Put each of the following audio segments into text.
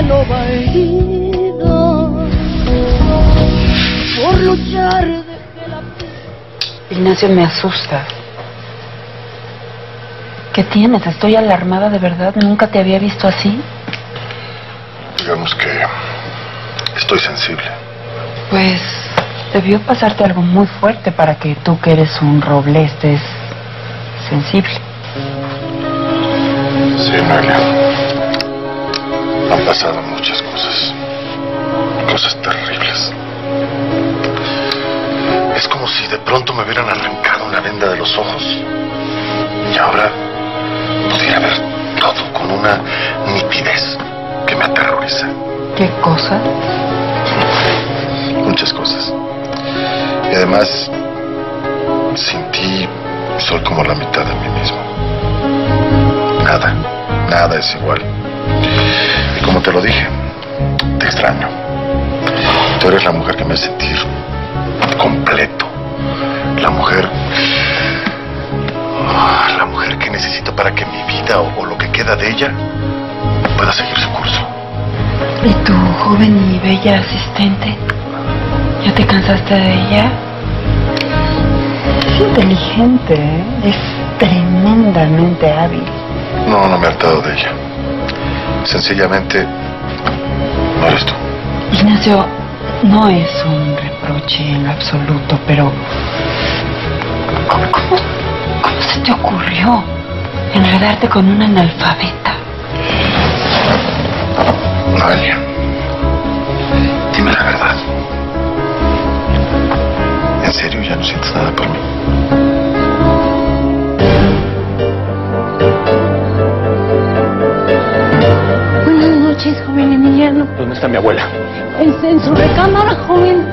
va herido por luchar desde la... Ignacio, me asusta. ¿Qué tienes? Estoy alarmada de verdad. Nunca te había visto así. Digamos que estoy sensible. Pues debió pasarte algo muy fuerte para que tú, que eres un roble, estés sensible. Sí, Noelia. Han pasado muchas cosas. Cosas terribles. Es como si de pronto me hubieran arrancado una venda de los ojos. Y ahora pudiera ver todo con una nitidez que me aterroriza. ¿Qué cosa? Muchas cosas. Y además, sin ti, soy como la mitad de mí mismo. Nada es igual. Y como te lo dije, te extraño. Tú eres la mujer que me hace sentir completo. La mujer que necesito para que mi vida o lo que queda de ella pueda seguir su curso. ¿Y tu joven y bella asistente? ¿Ya te cansaste de ella? Es inteligente, ¿eh? Es tremendamente hábil. No me he hartado de ella. Sencillamente, no eres tú. Ignacio, no es un reproche en absoluto, pero... ¿Cómo se te ocurrió enredarte con una analfabeta? Noelia, dime la verdad. ¿En serio ya no sientes nada por mí? Buenas noches, joven Emiliano. ¿Dónde está mi abuela? En su recámara, joven.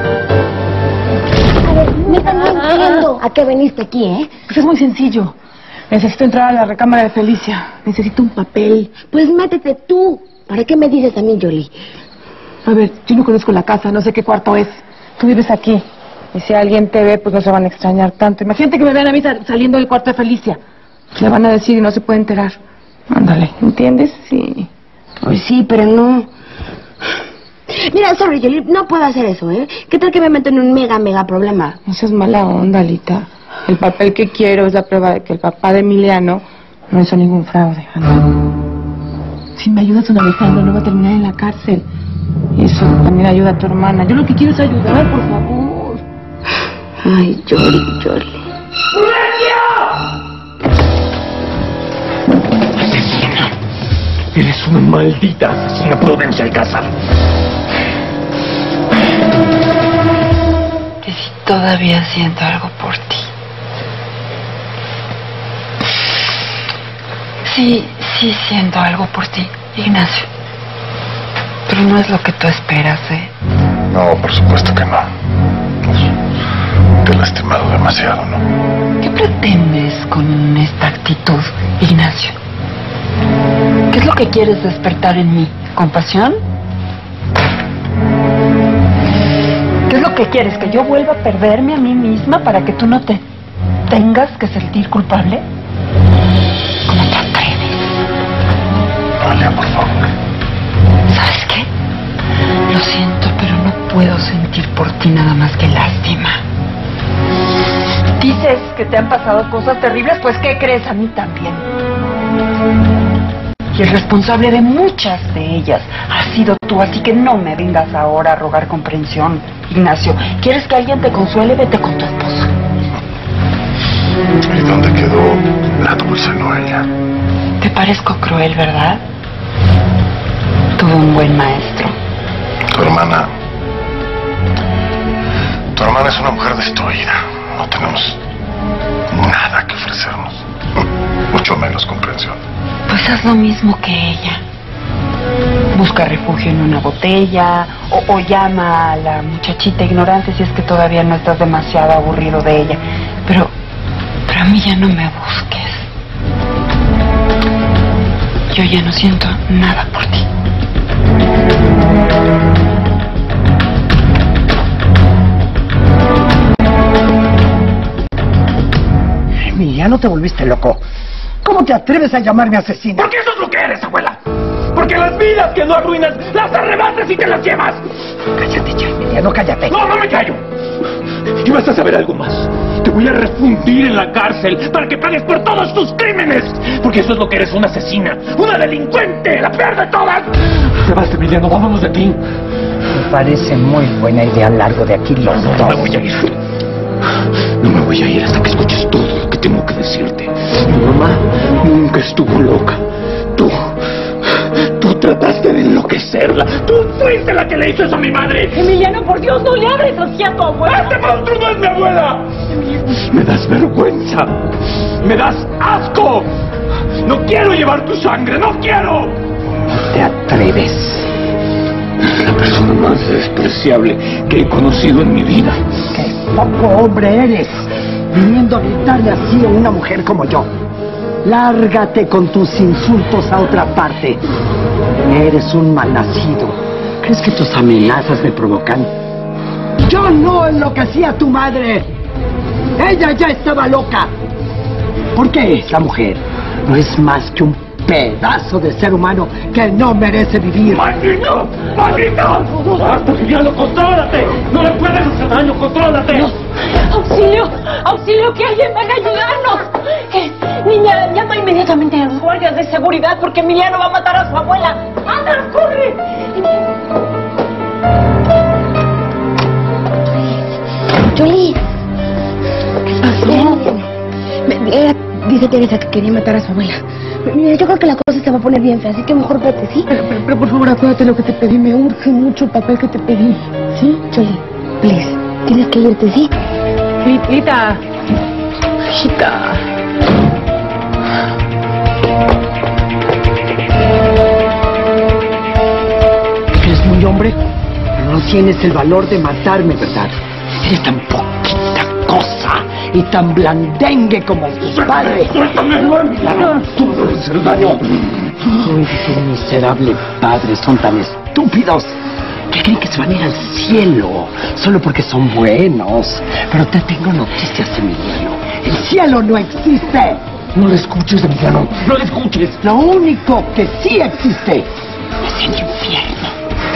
A ver, neta, no entiendo. ¿A qué veniste aquí, eh? Pues es muy sencillo. Necesito entrar a la recámara de Felicia. Necesito un papel. Pues métete tú. ¿Para qué me dices a mí, Jolie? A ver, yo no conozco la casa, no sé qué cuarto es. Tú vives aquí. Y si alguien te ve, pues no se van a extrañar tanto. Imagínate que me vean a mí saliendo del cuarto de Felicia. Le van a decir y no se puede enterar. Ándale, ¿entiendes? Sí. Pues sí, pero no. Mira, sorry, Jolie, no puedo hacer eso, ¿eh? ¿Qué tal que me meto en un mega problema? No seas mala onda, Alita. El papel que quiero es la prueba de que el papá de Emiliano no hizo ningún fraude. Si me ayudas a Alejandro, no va a terminar en la cárcel. Y eso también ayuda a tu hermana. Yo lo que quiero es ayudar, por favor. Ay, Jolie. ¡Asesina! Eres una maldita asesina Prudencia Alcázar. Que si todavía siento algo por ti. Sí siento algo por ti, Ignacio. Pero no es lo que tú esperas, ¿eh? No, por supuesto que no. Te he lastimado demasiado, ¿no? ¿Qué pretendes con esta actitud, Ignacio? ¿Qué es lo que quieres despertar en mí? ¿Compasión? ¿Qué es lo que quieres? ¿Que yo vuelva a perderme a mí misma para que tú no te tengas que sentir culpable? ¿Cómo te atreves? Noelia, por favor. ¿Sabes qué? Lo siento, pero no puedo sentir por ti nada más que lástima. Dices que te han pasado cosas terribles, pues ¿qué crees? A mí también. Y el responsable de muchas de ellas has sido tú, así que no me vengas ahora a rogar comprensión, Ignacio. ¿Quieres que alguien te consuele? Vete con tu esposa. ¿Y dónde quedó la dulce Noelia? Te parezco cruel, ¿verdad? Tuve un buen maestro. Tu hermana es una mujer destruida. No tenemos nada que ofrecernos. Mucho menos comprensión. Pues haz lo mismo que ella. Busca refugio en una botella o llama a la muchachita ignorante si es que todavía no estás demasiado aburrido de ella. Pero a mí ya no me busques. Yo ya no siento nada por ti. Emiliano, te volviste loco. ¿Cómo te atreves a llamarme asesina? Porque eso es lo que eres, abuela. Porque las vidas que no arruinas, las arrebatas y te las llevas. Cállate ya, Emiliano, cállate. No, no me callo. Y vas a saber algo más. Te voy a refundir en la cárcel para que pagues por todos tus crímenes. Porque eso es lo que eres, una asesina, una delincuente, la peor de todas. Te vas, Emiliano, vámonos de aquí. Me parece muy buena idea largo de aquí los dos. No me voy a ir. No me voy a ir hasta que escuches todo lo que tengo que decirte. Mi mamá nunca estuvo loca. Tú trataste de enloquecerla. Tú fuiste la que le hizo eso a mi madre. Emiliano, por Dios, no le hables así a tu abuela. ¡Este monstruo no es mi abuela! Me das vergüenza. Me das asco. No quiero llevar tu sangre, no quiero. No te atreves. Es la persona más despreciable que he conocido en mi vida. ¡Qué poco hombre eres! Viniendo a gritarle así a una mujer como yo. Lárgate con tus insultos a otra parte. Eres un malnacido. ¿Crees que tus amenazas me provocan? Yo no enloquecí a tu madre. Ella ya estaba loca. ¿Por qué esa mujer no es más que un pedazo de ser humano que no merece vivir? ¡Maldito! ¡Maldito! ¡Basta, Emiliano! ¡Contrólate! ¡No le puedes hacer daño! ¡Contrólate! ¡Auxilio! ¡Auxilio! ¡Que alguien venga a ayudarnos! Niña, llama inmediatamente a los guardias de seguridad porque Emiliano va a matar a su abuela. ¡Anda, corre! Jolie, ¿qué pasó? Dice Teresa que quería matar a su abuela. Mira, yo creo que la cosa se va a poner bien fea, así que mejor vete, ¿sí? Pero por favor, acuérdate lo que te pedí. Me urge mucho el papel que te pedí. ¿Sí? Jolie, please, tienes que irte, ¿sí? Lita. Hijita. Eres muy hombre, pero no tienes el valor de matarme, ¿verdad? Eres tan poquita cosa y tan blandengue como tus padres. ¡Suéltame! ¡Tú no debes hacer daño! Tú y tu miserable padre son tan estúpidos que creen que se van a ir al cielo solo porque son buenos. Pero te tengo noticias, Emiliano. El cielo no existe. No le escuches, Emiliano. No le escuches. Lo único que sí existe es el infierno.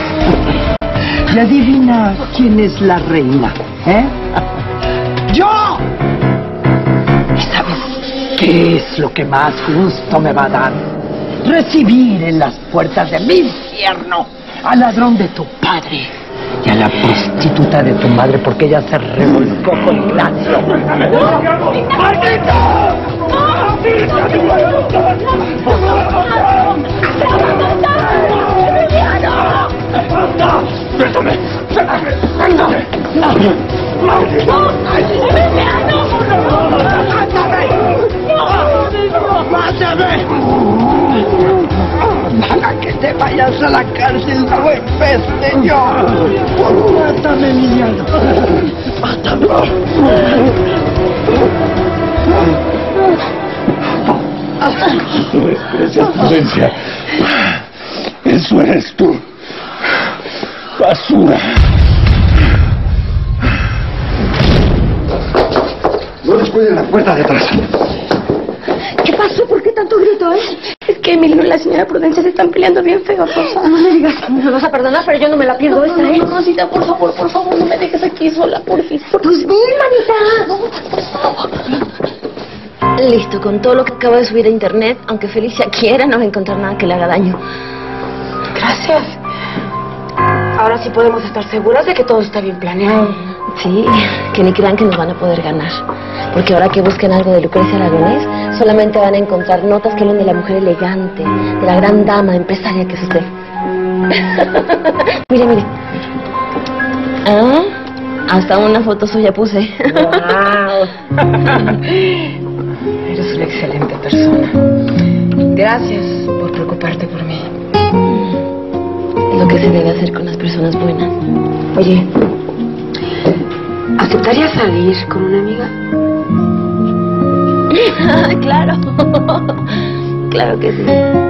Y adivina quién es la reina, ¿eh? ¡Yo! ¿Y sabes qué es lo que más gusto me va a dar? Recibir en las puertas de mi infierno al ladrón de tu padre y a la prostituta de tu madre porque ella se revolcó con Ignacio. ¡Maldita! ¡Anda! ¡Suéltame! ¡Suéltame! ¡Ándame! ¡Maldito! ¡Mátame! Para que te vayas a la cárcel, no empeste yo. Mátame, Emiliano. Mátame. No desprecias prudencia. Eso eres tú. Basura. No descuiden la puerta de atrás. ¿Qué pasó? ¿Por qué tanto grito, Es que Emiliano y la señora Prudencia se están peleando bien feo, Rosa. No me digas que me lo vas a perdonar, pero yo no me la pierdo esa, No, Rosita, por favor, no me dejes aquí sola, porfis. Pues ven, manita. Listo, con todo lo que acabo de subir a internet, aunque Felicia quiera, no va a encontrar nada que le haga daño. Gracias. Ahora sí podemos estar seguras de que todo está bien planeado. Sí, que ni crean que nos van a poder ganar. Porque ahora que busquen algo de Lucrecia Aragonés, solamente van a encontrar notas que hablan de la mujer elegante, de la gran dama empresaria que es usted. Mire. Ah, hasta una foto suya puse. Wow. Eres una excelente persona. Gracias por preocuparte por mí. Lo que se debe hacer con las personas buenas. Oye, ¿aceptarías salir con una amiga? Claro. Claro que sí.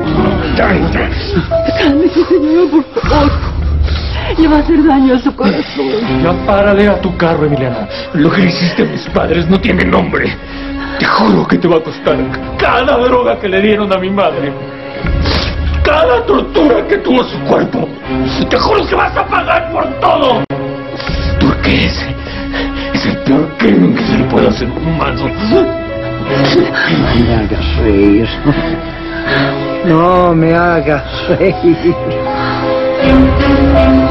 Cálmese, señora, por favor. Le va a hacer daño a su corazón. Ya párale a tu carro, Emiliana. Lo que hiciste a mis padres no tiene nombre. Te juro que te va a costar cada droga que le dieron a mi madre. cada tortura que tuvo su cuerpo. Te juro que vas a pagar por todo. Porque ese es el peor crimen que se le puede hacer a un humano. No me hagas reír. No me hagas reír.